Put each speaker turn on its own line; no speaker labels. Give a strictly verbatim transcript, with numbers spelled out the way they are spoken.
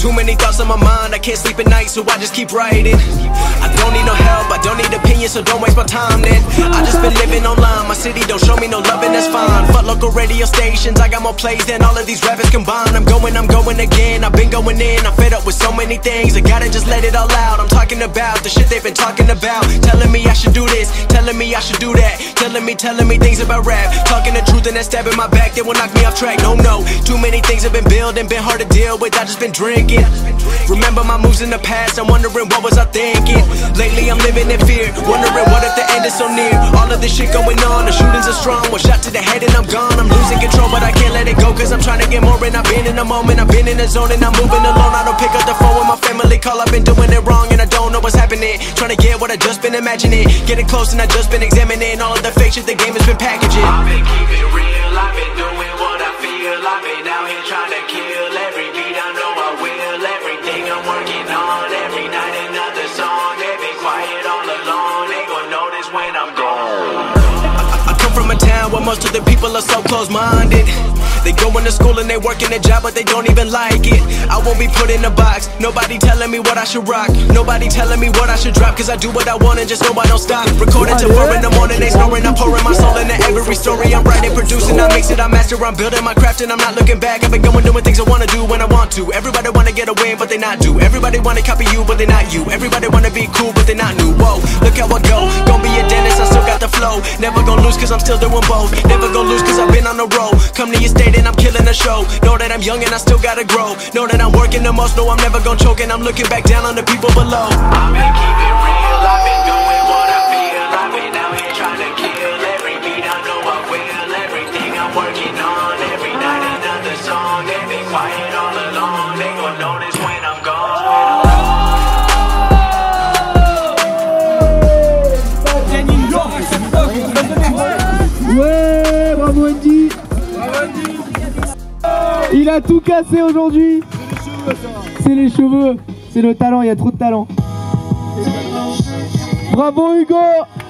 Too many thoughts on my mind, I can't sleep at night, so I just keep writing. I don't need no help, I don't need opinions, so don't waste my time then. I just been living online, my city don't show me no love and that's fine. Fuck local radio stations, I got more plays than all of these rappers combined. I'm going, I'm going again, I've been going in, I'm fed up with so many things. I gotta just let it all out, I'm talking about the shit they've been talking about. Telling me I should do this, telling me I should do that. Telling me, telling me things about rap. Talking the truth and that stab in my back, they will knock me off track. No, no, too many things have been building, been hard to deal with, I just been drinking. Remember my moves in the past, I'm wondering what was I thinking. Lately I'm living in fear, wondering what if the end is so near. All of this shit going on, the shootings are strong. One shot to the head and I'm gone, I'm losing control, but I can't let it go, cause I'm trying to get more. And I've been in the moment, I've been in the zone, and I'm moving alone. I don't pick up the phone when my family call, I've been doing it wrong and I don't know what's happening. Trying to get what I just been imagining, getting close and I just been examining all of the fake shit the game has been packaging.
I've been keeping real, I've been doing what I feel. I've been out here trying to kill every beat, I know I will. Everything I'm working on, every night another song. They've been quiet all along, they gon' notice when I'm gone.
I come from a town where most of the people are so close-minded. They go into school and they work in a job, but they don't even like it. I won't be put in a box, nobody telling me what I should rock. Nobody telling me what I should drop, cause I do what I want and just know I don't stop. Recording till four in the morning, they snoring. I'm pouring my soul into every story. I'm writing, producing, I mix it, I master. I'm building my craft and I'm not looking back. I've been going doing things I wanna do when I want to. Everybody wanna get a win, but they not do. Everybody wanna copy you, but they not you. Everybody wanna be cool, but they not new. Whoa, look how I go, gon' be a dentist, I still got the flow. Never gon' lose cause I'm still doing both. Never gon' lose cause I've been on the road. Come to your state and I'm killing the show. Know that I'm young and I still gotta grow. Know that I'm working the most, know I'm never gonna choke. And I'm looking back down on the people below.
I've been keeping real, I've been doing what I feel. I've been out here trying to kill every beat, I know I will. Everything I'm working on, every night another song. They've been quiet all along, they gon' notice when I'm gone.
Ouais, bravo Andy. Il a tout cassé aujourd'hui. C'est les cheveux, c'est le talent, il y a trop de talent. Bravo Hugo.